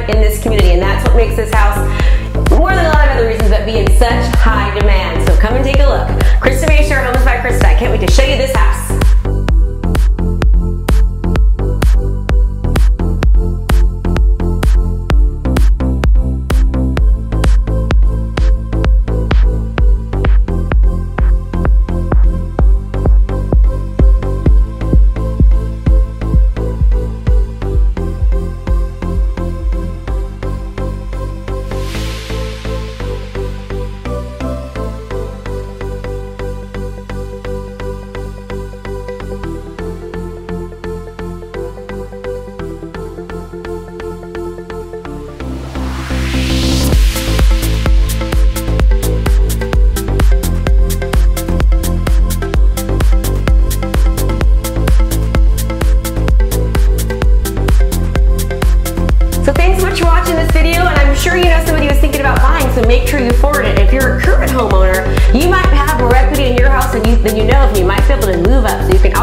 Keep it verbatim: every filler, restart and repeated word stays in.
demand in this community, and that's what makes this house, more than a lot of other reasons, but be in such high demand. So come and take a look. Krista Mashore, Homes by Krista. I can't wait to show you this house. So thanks so much for watching this video, and I'm sure you know somebody who's thinking about buying, so make sure you forward it. If you're a current homeowner, you might have more equity in your house than you, than you know of, and you might be able to move up so you can